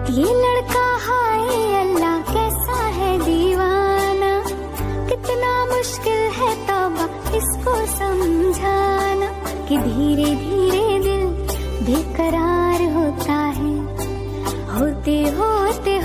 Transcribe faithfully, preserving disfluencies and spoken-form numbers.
ये लड़का हाय अल्लाह कैसा है दीवाना, कितना मुश्किल है तौबा इसको समझाना, कि धीरे धीरे दिल बेकरार होता है, होते होते